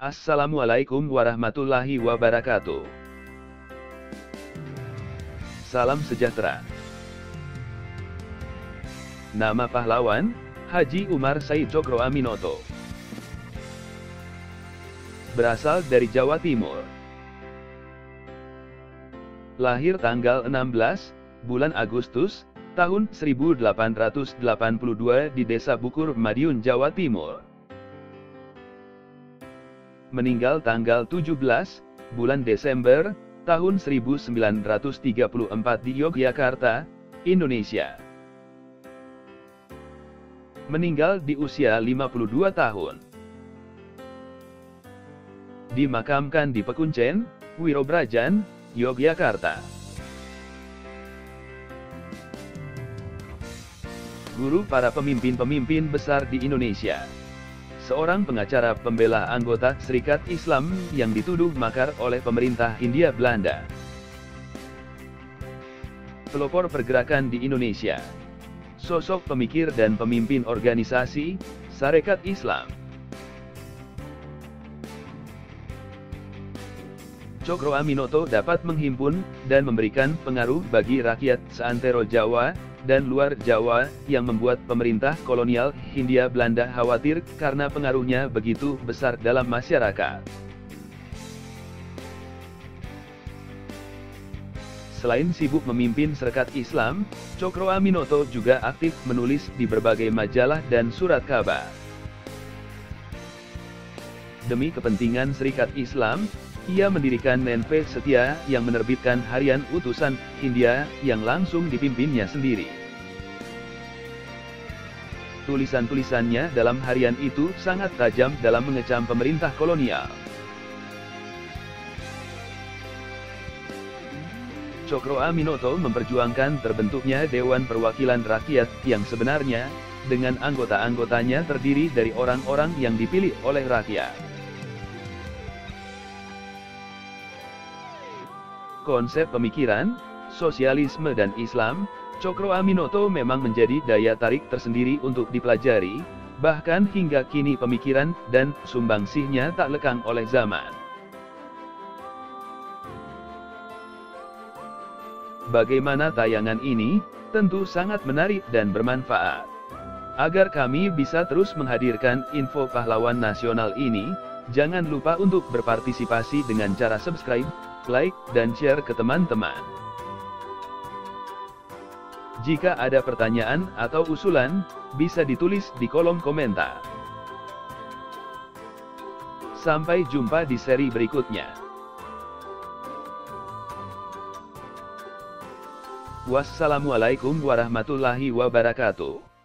Assalamualaikum warahmatullahi wabarakatuh. Salam sejahtera. Nama pahlawan, Haji Umar Said Cokroaminoto. Berasal dari Jawa Timur. Lahir tanggal 16, bulan Agustus, tahun 1882 di Desa Bukur, Madiun, Jawa Timur. Meninggal tanggal 17, bulan Desember, tahun 1934 di Yogyakarta, Indonesia. Meninggal di usia 52 tahun. Dimakamkan di Pekuncen, Wirobrajan, Yogyakarta. Guru para pemimpin-pemimpin besar di Indonesia. Seorang pengacara pembela anggota Serikat Islam yang dituduh makar oleh pemerintah Hindia Belanda. Pelopor pergerakan di Indonesia. Sosok pemikir dan pemimpin organisasi Sarekat Islam. Cokroaminoto dapat menghimpun dan memberikan pengaruh bagi rakyat seantero Jawa dan luar Jawa yang membuat pemerintah kolonial Hindia Belanda khawatir karena pengaruhnya begitu besar dalam masyarakat. Selain sibuk memimpin Sarekat Islam, Cokroaminoto juga aktif menulis di berbagai majalah dan surat kabar. Demi kepentingan Serikat Islam, ia mendirikan Nenpe Setia yang menerbitkan harian utusan Hindia yang langsung dipimpinnya sendiri. Tulisan-tulisannya dalam harian itu sangat tajam dalam mengecam pemerintah kolonial. Cokroaminoto memperjuangkan terbentuknya Dewan Perwakilan Rakyat yang sebenarnya, dengan anggota-anggotanya terdiri dari orang-orang yang dipilih oleh rakyat. Konsep pemikiran, sosialisme dan Islam, Cokroaminoto memang menjadi daya tarik tersendiri untuk dipelajari, bahkan hingga kini pemikiran dan sumbangsihnya tak lekang oleh zaman. Bagaimana tayangan ini? Tentu sangat menarik dan bermanfaat. Agar kami bisa terus menghadirkan info pahlawan nasional ini, jangan lupa untuk berpartisipasi dengan cara subscribe, like, dan share ke teman-teman. Jika ada pertanyaan atau usulan, bisa ditulis di kolom komentar. Sampai jumpa di seri berikutnya. Wassalamualaikum warahmatullahi wabarakatuh.